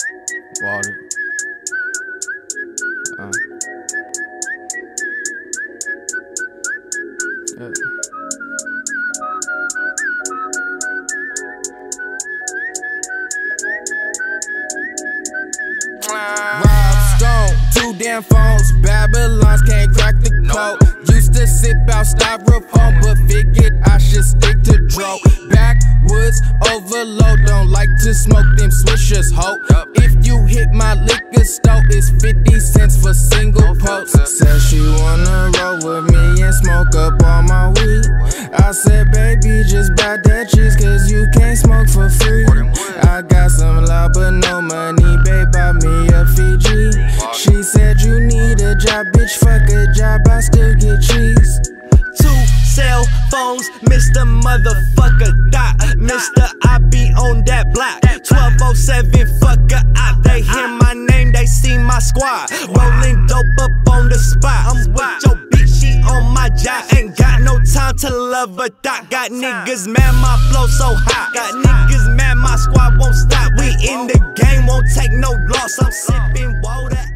Water. Yeah. Rob Stone, 2 damn phones, Babylons can't crack the code. Used to sip out styrofoam, but figured I should stick to dro. Backwoods overload, don't like to smoke them swishers, ho. If you hit my liquor store, it's 50 cents for single post. Said she wanna roll with me and smoke up all my weed. I said, baby, just buy that cheese, cause you can't smoke for free. I got some love but no money, babe, buy me a Fiji. She said, you need a job, bitch, fuck a job, I still get cheese. 2 cell phones, Mr. Motherfucker Dot. Mr. I be on that block. 1207, fuck a op. They hear my name, they see my squad. Rolling dope up on the spot. I'm with your bitch, she on my job. Ain't got no time to love a dot. Got niggas mad, my flow so hot. Got niggas mad, my squad won't stop. We in the game, won't take no loss. I'm sipping water.